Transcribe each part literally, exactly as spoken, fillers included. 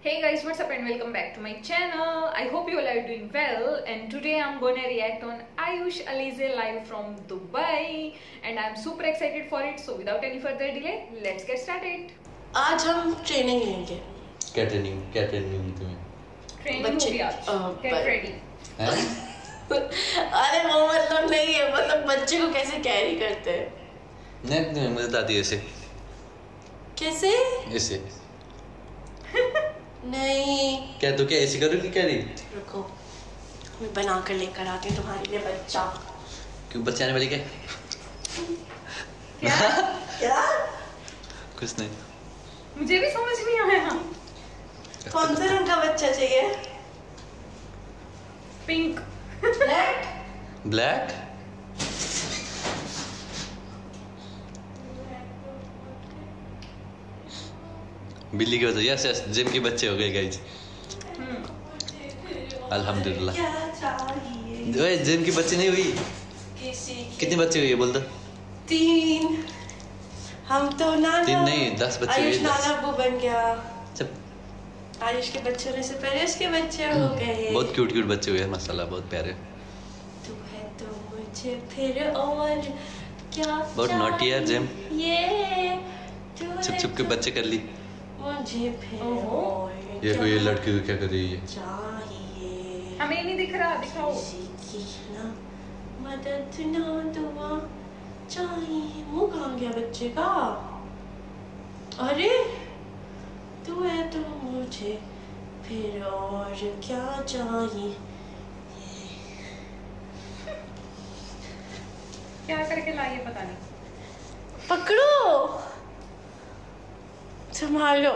Hey guys, what's up and welcome back to my channel. I hope you all are doing well, and today I'm gonna react on Ayush Alize live from Dubai and I'm super excited for it. So without any further delay, let's get started. आज हम training लेंगे। क्या training क्या training होगी तुम्हें? Training होगी आज। Get ready. अरे वो मतलब नहीं है, मतलब बच्चे को कैसे कैरी करते हैं। नहीं नहीं मुझे दादी ऐसे कैसे ऐसे नहीं क्या तो क्या ऐसे करोगी क्या नहीं? रुको मैं बना कर लेकर आती हूँ तुम्हारे लिए बच्चा। क्यों बच्चे आने वाले क्या? क्या? क्या? कुछ नहीं, मुझे भी समझ नहीं आया। कौन से रंग का बच्चा चाहिए? पिंक। ब्लैक? ब्लैक? बिल्ली की वजह यस यस जिम के बच्चे हो गए गाइस। अल्हम्दुलिल्लाह। क्या चाहिए? ओए जिम की बच्चे नहीं हुई? किसी कितने बच्चे हुए बोल दो? तीन। हम तो नाना तीन नहीं दस बच्चे हुए। आयुष नाना वो बन गया। सब आयुष के बच्चे होने से पहले उसके बच्चे हो गए। बहुत क्यूट क्यूट बच्चे हुए माशाल्लाह, बहुत प्यारे। तू है तो मुझे फिर और क्या बहुत नॉटी है जिम। ये छुप छुप के बच्चे कर ली। मुझे फिर और ये हुई लड़की को क्या कर रही है? चाहिए हमें नहीं दिख रहा, दिखाओ। किसी की ना मदद ना दुआ चाहिए। मुंह कहाँ गया बच्चे का? अरे तू है तो मुझे फिर और क्या चाहिए? क्या करके लाई है पता नहीं। पकड़ो संभालो।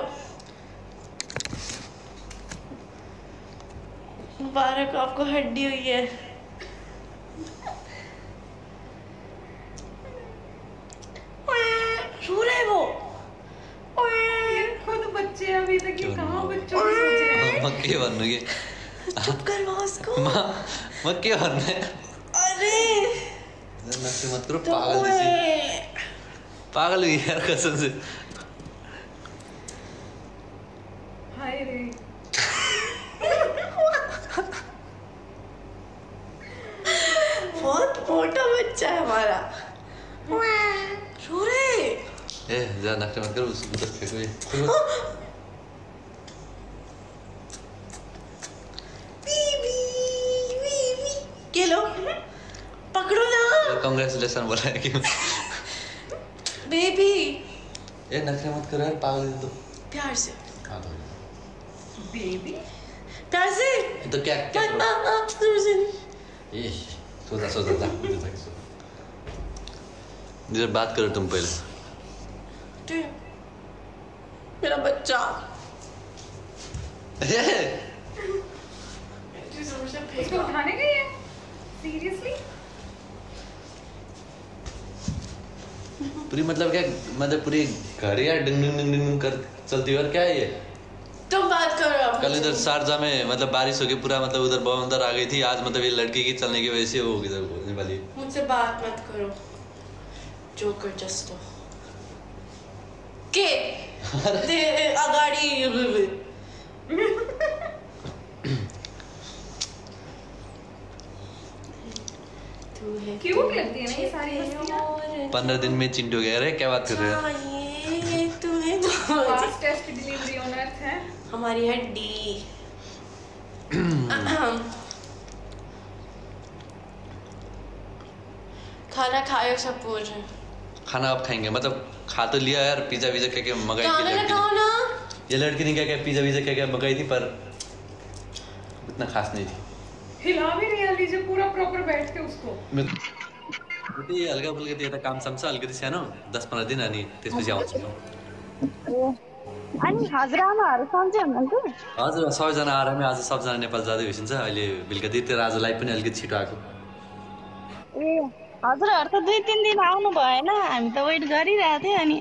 मुबारक आपको हड्डी हुई है। रो रहा है वो। ये खुद बच्चे अभी तक ये कहाँ बच्चों को सोच रहे हैं। मक्के बनने के चुप करवा उसको। मक्के बनने। अरे नशे मत करो पागल जैसे। पागल हुई यार कसम से। हाय रे। बहुत मोटा बच्चा है हमारा। रो रहे। ए जा नशे मत करो उसको उधर फेंको ये। बीबी बीबी ये लो पकड़ो ना। कांग्रेचुलेशन बोला है क्यों? बेबी ए नखरे मत करो यार पागल है तो। प्यार से हाँ तो बेबी प्यार से तो क्या क्या आ, करो? आ, आ, ये सोचा सोचा जा मुझे तक सो। जरा बात करो तुम पहले। तू मेरा बच्चा। इसको उठाने गई है? सीरियसली? पूरी मतलब क्या मतलब पूरी घर यार डिंग डिंग डिंग डिंग कर चलती है और क्या है ये? तुम बात करो अब। कल इधर शारजा में मतलब बारिश हो गई पूरा मतलब उधर बवंदर आ गई थी। आज मतलब ये लड़की की चलने की वजह से वो इधर होने वाली। मुझसे बात मत करो जोकर जस्तो के दे अगाड़ी। तू है क्यूट लगती है ना ये सारी मस्तियाँ। पंद्रह दिन में चिंटू गया रे क्या बात कर रहे हो? चाहिए तुम्हें तो फास्टेस्ट डिलीवरी ऑन अर्थ है हमारी हड्डी। खाना खाए सब पूछ रहे हैं। खाना आप खाएंगे मतलब खा तो लिया यार। पिज्जा विजा क्या क्या मंगाई थी खाना लड़की लगाओ ने। ना। ये लड़की ने क्या क्या पिज्जा विजा क्या क्या मंगाई थी पर इतना खास नहीं थी। हिला भी नहीं है लीजिए पूरा प्रॉपर बैठ के उसको। मुझे ये अलगा बोल के दिया था काम समसा अलग दिशा ना दस पंद्रह दिन आनी त्यसपछि आउँछु। अनि हजुरआमाहरू सन्चै हुनुहुन्छ? हजुर सबैजना आरामै। आज सबजना नेपाल जाँदै भइसन्छ अहिले बेलुका त्यही राजुलाई पनि अलिकति छिटो आएको। ए हजुरहरू त दुई तिन दिन आउनु भएन, हामी त वेट गरिरहेको थियौँ। अनि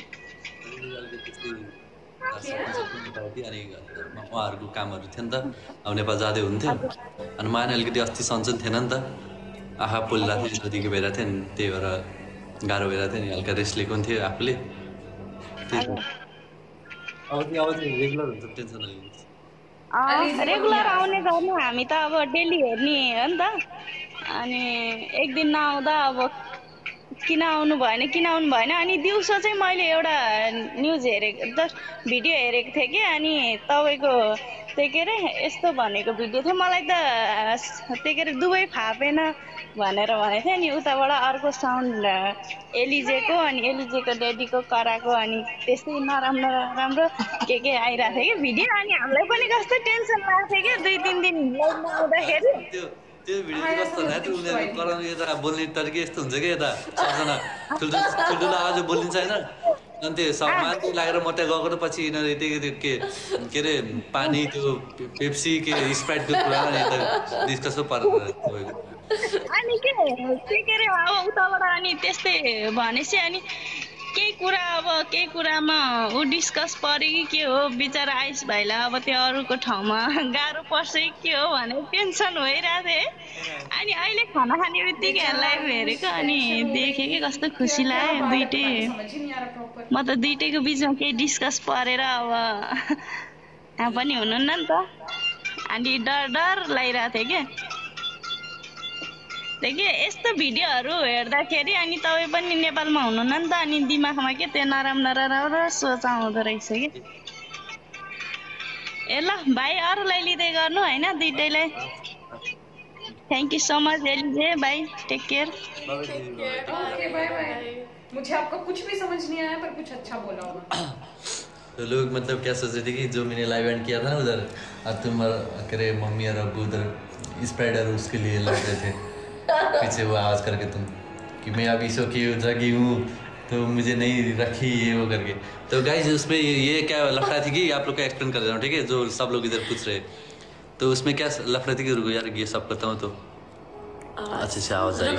अनि उहाँहरूको कामहरू थियो नि त अब नेपाल जाँदै हुन्थ्यो अनि मलाई अलिकति अस्ति सन्चो थिएन नि त। आँखा पोलिरहेको थियो जतिको भइरहेको थियो नि त्यही भएर गाह्रो भइरहेको थियो नि। हल्का रेस्ट लिएको थियो आफूले। आउँछ आउँछ रेगुलर हुन्छ टेन्सन नलिनुहोस्। रेगुलर आउने गर्नु हामी त अब डेली हेर्ने हो नि त। अनि एक दिन नआउँदा अब किन आउनु भएन किन आउनु भएन अनि दिउँसो चाहिँ मैले एउटा न्युज हेरेको जस्ट भिडियो हेरेको थिएँ कि अनि तपाईँको त्यही के अरे यस्तो भनेको भिडियो थियो मलाई त त्यही के अरे दुवै फापेन भनेर भनेको थिएँ। अनि उताबाट अर्को साउन्ड एलिजेको अनि एलिजेको ड्याडीको कराएको अनि त्यस्तै नराम्रो राम्रो के के आइरहेको थियो कि भिडियो। अनि हामीलाई पनि कस्तो टेन्सन लाग्थ्यो क्या दुई तिन दिन लाइभमा आउँदाखेरि। त्यो भिडियो चाहिँ कस्तो हुन्छ उनीहरू कराउने यता बोल्ने तरिका यस्तो हुन्छ कि यता सबजना ठुल्ठुलो ठुल्ठुलो आवाज बोलिन्छ होइन। अनि त्यो सब माथि लागेर मात्रै गएको पछि यिनीहरू यति त्यो के के अरे पानी त्यो पेप्सी के स्प्राइटको कुरा यता डिस्कस पो पर्छ तपाईँको। अनि के के के अरे अब उताबाट अनि त्यस्तै भनेपछि अनि केही कुरा अब केही कुरामा ऊ डिस्कस पऱ्यो कि के हो बिचरा आइस भाइलाई अब त्यो अरूको ठाउँमा गाह्रो पर्छ कि के हो भनेर टेन्सन भइरहेको थियो। अनि अहिले खाना खाने बित्तिकै लाइभ हेरेको अनि देखेँ कि कस्तो खुसी लाग्यो। दुइटै म त दुइटैको बिचमा केही डिस्कस परेर अब यहाँ पनि हुनुहुन्न नि त अनि डर डर लागिरहेको थियो क्या। देखिए यस्तो भिडियोहरू हेर्दाखेरि अनि तपाईँ पनि नेपालमा हुनुहुन्न नि त अनि दिमागमा के त्यो नराम्रो नराम्रो सोच आउँदो रहेछ कि। ए ल भाइ अरूलाई लिँदै गर्नु होइन दुइटैलाई। थ्याङ्क यू सो मच एलिजे भाइ take care. Okay bye bye. मुझे आपका कुछ भी समझ नहीं आया पर कुछ अच्छा बोला होगा। तो लोग मतलब क्या सोच रहे थे कि जो मैंने लाइव एंड किया था ना उधर अब तुम करे मम्मी और अब्बू उधर स्प्राइडर उसके लिए लड़ रहे थे पीछे वो आवाज़ करके तुम कि मैं अभी सो की जगी हूँ तो मुझे नहीं रखी ये वो करके। तो गाइस उसमें ये, ये क्या लफड़ा थी कि आप लोग का एक्सप्लेन कर रहा हूँ ठीक है जो सब लोग इधर पूछ रहे। तो उसमें क्या लफड़ा थी कि रुको यार ये सब करता हूँ तो अच्छे से आवाज़ आई।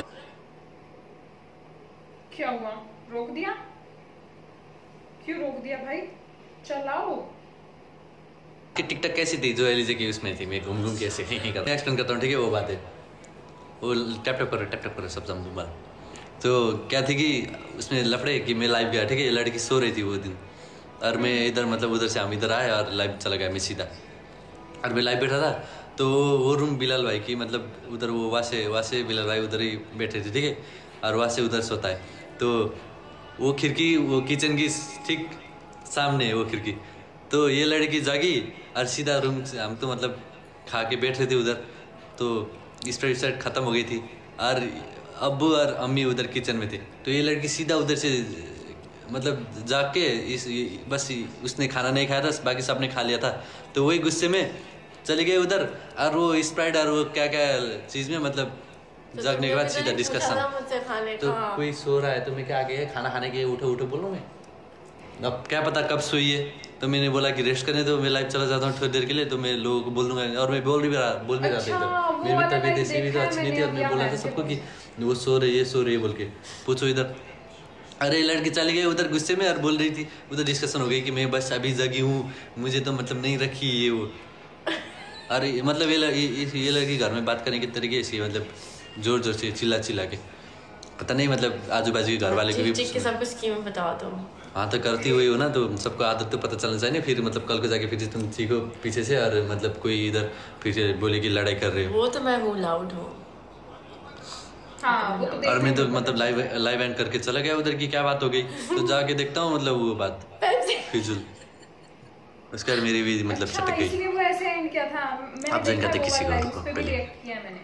क्या हुआ रोक दिया क्यों रोक दिया भाई चलाओ। कि टिकटॉक कैसी थी जो एलिजे की उसमें थी मैं घूम घूम के ऐसे एक्सप्लेन करता हूँ ठीक है वो बात है वो टैप टैप करो टैप टैप करो सब समझूंगा। तो क्या थी कि उसमें लफड़े कि मैं लाइव गया ठीक है लड़की सो रही थी वो दिन और मैं इधर मतलब उधर से हम इधर आए और लाइव चला गया मैं सीधा और मैं लाइव बैठा था तो वो रूम बिलाल भाई की मतलब उधर वो वासे वासे बिलाल भाई उधर ही बैठे थे ठीक है और वासे उधर सोता है। तो वो खिड़की वो किचन की ठीक सामने है वो खिड़की। तो ये लड़की जागी और सीधा रूम से हम तो मतलब खा के बैठ रहे थे उधर तो स्प्राइट साइड ख़त्म हो गई थी और अब्बू और अम्मी उधर किचन में थे। तो ये लड़की सीधा उधर से मतलब जाग के इस बस उसने खाना नहीं खाया था बाकी सब ने खा लिया था तो वही गुस्से में चले गए उधर और वो स्प्राइट और वो क्या क्या चीज़ में मतलब जागने के बाद सीधा डिस्कशन। तो कोई सो रहा है तो मैं क्या आगे खाना खाने के उठो उठो बोलूँ मैं अब क्या पता कब सोई है। तो मैंने बोला कि रेस्ट करने तो मैं लाइव चला जाता हूँ थोड़ी देर के लिए तो मैं लोगों को बोल दूंगा और मैं बोल भी रहा बोल भी रहा था इधर मेरी भी तबीयत ऐसी भी तो अच्छी नहीं थी और मैं बोला था सबको कि वो सो रही है सो रही है बोल के पूछो इधर। अरे लड़की चली गई उधर गुस्से में और बोल रही थी उधर डिस्कशन हो गई कि मैं बस अभी जगी हूँ मुझे तो मतलब नहीं रखी ये वो। अरे मतलब ये ये लड़की घर में बात करने के तरीके ऐसी मतलब जोर जोर से चिल्ला चिल्ला के पता नहीं मतलब आजू बाजू के घर वाले को भी सब कुछ स्कीम बता दो। हाँ तो करती हुई हो ना तो सबको आदत तो पता चलना चाहिए फिर मतलब कल को जाके फिर तुम सीखो पीछे से और मतलब कोई इधर फिर से बोले कि लड़ाई कर रहे हो। वो तो मैं हूँ लाउड हूँ। हाँ, वो तो और मैं तो मतलब लाइव लाइव एंड करके चला गया उधर की क्या बात हो गई तो जाके देखता हूँ मतलब वो बात फिजूल उसके बाद मेरी भी मतलब छटक गई। इसीलिए वो ऐसे एंड किया था मैंने आप ज्वाइन करते किसी को उस पे भी रिएक्ट किया मैंने।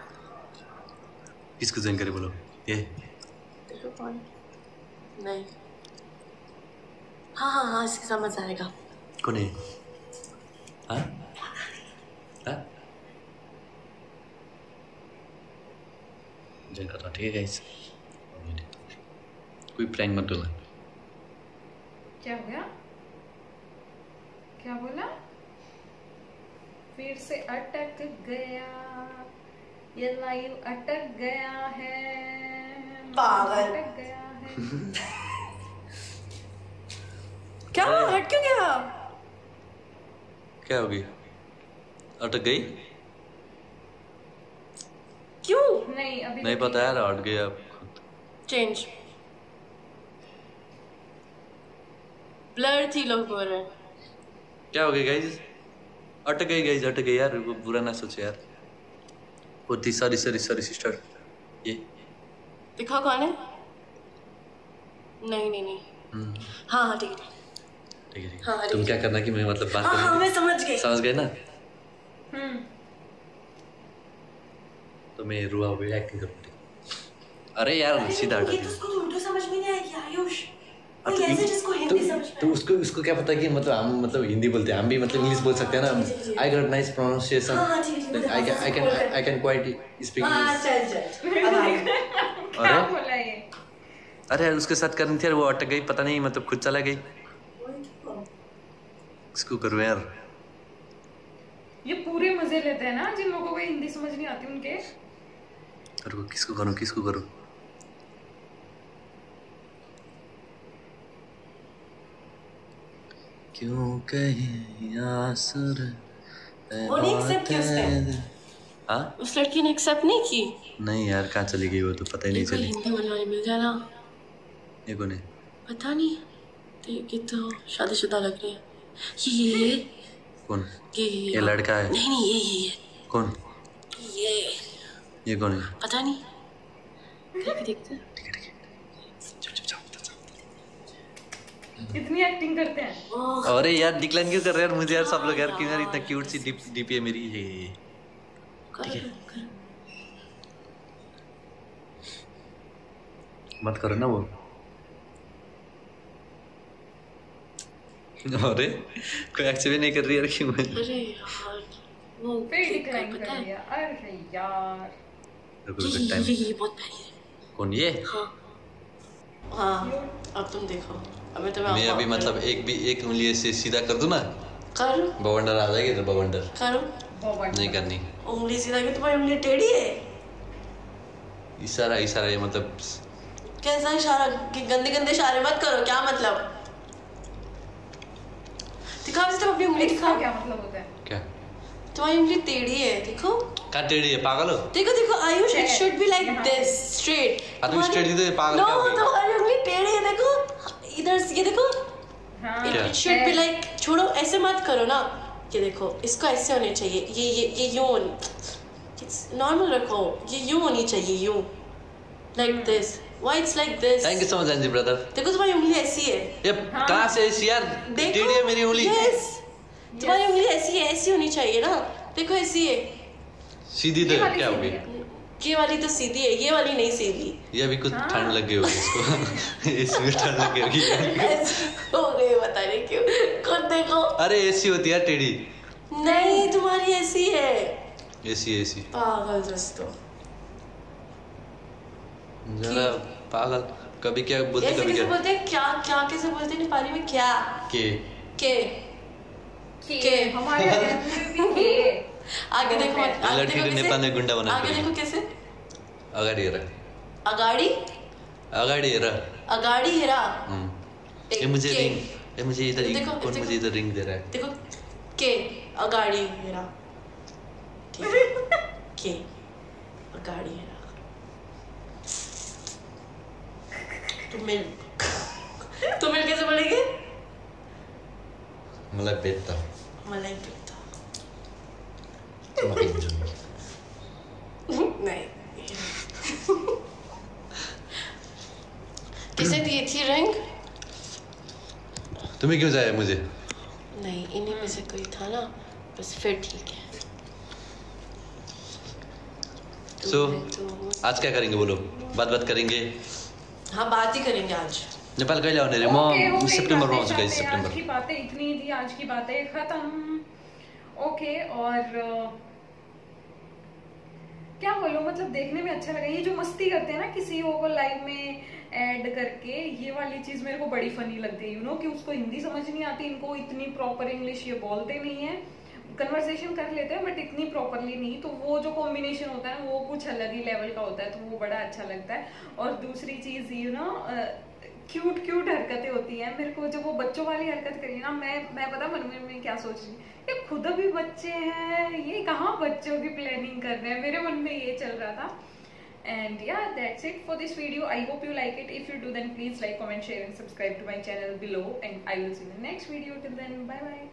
किसको ज्वाइन करे बोलो ये नहीं हाँ हाँ हाँ इसकी समझ आएगा कौन है हाँ हाँ ज्वाइन कर रहा ठीक है गाइस कोई प्रैंक मत बोलना। क्या हो गया क्या बोला फिर से अटक गया ये लाइव अटक गया है पागल अटक गया है। क्या हट क्यों गया क्या हो गई अटक गई क्यों नहीं अभी नहीं पता यार हट गया चेंज ब्लर थी लोग बोल रहे हैं क्या हो गया गाइज? अटक गई गाइज, अटक गई यार, वो बुरा ना सोचे यार। होती सॉरी सॉरी सॉरी सिस्टर। ये दिखा कौन है? नहीं नहीं नहीं। हाँ हाँ ठीक है ठीक है। हाँ, तुम क्या करना कि मैं मतलब बात हाँ हाँ मैं समझ गई। समझ गए ना? हम्म तो मैं रुआ हुई एक्टिंग करूँगी। अरे यार सीधा हटा ये दिया। तो उसको उर्दू समझ में नहीं आएगी आयुष। तो कोई ऐसे जिसको हिंदी समझ में तो उसको उसको क्या पता कि मतलब हम मतलब हिंदी बोलते हैं, हम भी मतलब इंग्लिश बोल सकते हैं ना। I got nice pronunciation. हाँ ठीक है। I can I can I can quite speak हाँ इंग्लिश। चल चल। अब आगे। क्या बोला ये? अरे यार उसके साथ करनी थी यार, वो अटक गई, पता नहीं मतलब खुद चला गई। इसको करो यार। ये पूरे मजे लेते हैं ना जिन लोगों को हिंदी समझ नहीं आती उनके। करो, किसको करो किसको करो। क्यों कहीं आसुर वो नहीं accept की उसने? हाँ उस लड़की ने एक्सेप्ट नहीं की। नहीं यार, कहाँ चली गई वो तो पता ही नहीं कोई चली। हिंदी बोलने वाली मिल जाए ना। ये कौन है? पता नहीं। देख ये तो शादीशुदा लग रही है। ये ये ये कौन? ये ये ये लड़का है? नहीं नहीं ये ये ये कौन? ये ये कौन है? पता नहीं। करके देखते हैं। ठीक है ठीक है, चुप चुप जाओ जाओ। इतनी एक्टिंग करते हैं। ओह, अरे यार डिक्लाइन क्यों कर रहे हैं यार मुझे यार सब लोग यार, क्यों यार इतना क्यूट सी डीपी है मेरी। ये ये कर ठीक है। कर। मत करो ना वो। अरे कोई एक्सेप्ट नहीं कर रही यार, क्यों? अरे यार वो फिर डिक्लाइन पता कर है? दिया। अरे यार रुको ये रुको टाइम। ये ये बहुत प्यारी है। कौन ये? हाँ हाँ अब तुम देखो। अब मैं तुम्हें मैं अभी मतलब एक भी एक उंगली ऐसे सीधा कर दूं ना, कर बवंडर आ जाएगी तो बवंडर। करो। बहुत नहीं करनी। उंगली सीधा की तुम्हारी उंगली टेढ़ी है। इशारा इशारा ये मतलब कैसा इशारा? कि गंदे गंदे इशारे मत करो। क्या मतलब? दिखाओ तुम अपनी उंगली इसका दिखाओ। क्या मतलब होता है? क्या? तुम्हारी उंगली टेढ़ी है देखो। कहाँ टेढ़ी है, पागल हो? देखो देखो Ayush it should be like यहाँ दिस स्ट्रेट। हाँ तो स्ट्रेट ही तो ये पागल नो क्या हो गई? तुम्हारी उंगली टेढ़ी है देखो। इधर से ये देखो। हाँ क्या? इट शुड बी लाइक, छोड़ो ऐसे मत करो ना। ये देखो इसको ऐसे होने चाहिए। ये ये ये यूं नॉर्मल रखो। ये यूं होनी चाहिए, यूं like this. Why it's like this? Thank you so much Anji brother. देखो तुम्हारी उंगली ऐसी है। ये कहाँ से ऐसी यार? देखो टेढ़ी है मेरी उंगली। यस तुम्हारी उंगली ऐसी है, ऐसी होनी चाहिए ना। देखो ऐसी है। सीधी तो ये वाली क्या हो सीधी गई? है। ये वाली तो सीधी है, ये वाली नहीं सीधी। ये अभी कुछ हाँ। ठंड लग गई होगी इसको। इसमें ठंड लग गई होगी। ऐसी हो गई पता नहीं क्यों। खुद देखो। अरे ऐसी होती है यार टेढ़ी। नहीं तुम्हारी ऐसी है। ऐसी ऐसी पागल दोस्तों। जरा पागल। कभी क्या बोलते ऐसे कभी कैसे क्या बोलते हैं? क्या क्या कैसे बोलते हैं नेपाली में? क्या के के के के। हमारे यहाँ में भी के। आगे देखो आगे लड़की देखो को कैसे? नेपाल में गुंडा बना आगे देखो कैसे? अगाडि हेर अगाड़ी अगाडि हेर। अगाड़ी हेरा। हम्म। ये मुझे के। रिंग ये मुझे इधर देखो, कौन देखो। मुझे इधर रिंग दे रहा है? देखो के अगाड़ी हेरा। ठीक है के अगाड़ी हेरा। तुम मिल तुम मिल कैसे बोलेंगे? मलाई बेत्ता मलाई बेटा। मलाई जुन। नहीं कैसे दी थी रंग? तुम्हें क्यों जाया मुझे? नहीं इन्हीं में से कोई था ना, बस फिर ठीक है। सो तो आज क्या करेंगे बोलो? बात बात करेंगे। हाँ बात ही करेंगे आज। नेपाल कहिले आउने रे? ओके, म ओके, सितंबर में आउँछु जाते गाइस, जाते आज की सितंबर। बातें इतनी थी, आज की बातें खत्म। ओके और अ, क्या बोलो, मतलब देखने में अच्छा लगा। ये जो मस्ती करते हैं ना किसी को लाइव में ऐड करके, ये वाली चीज मेरे को बड़ी फनी लगती है। यू नो कि उसको हिंदी समझ नहीं आती, इनको इतनी प्रॉपर इंग्लिश ये बोलते नहीं है, कन्वर्सेशन कर लेते हैं बट इतनी प्रॉपरली नहीं। तो वो जो कॉम्बिनेशन होता है वो कुछ अलग ही लेवल का होता है, तो वो बड़ा अच्छा लगता है। और दूसरी चीज यू नो क्यूट क्यूट हरकतें होती हैं। मेरे को जब वो बच्चों वाली हरकत करी ना, मैं मैं पता मन में मैं क्या सोच रही, ये खुद अभी बच्चे हैं, ये कहाँ बच्चों की प्लानिंग कर रहे हैं, मेरे मन में ये चल रहा था। And yeah, that's it for this video. I hope you like it. If you do, then please like, comment, share and subscribe to my channel below, and I will see you in the next video. Till then, bye bye.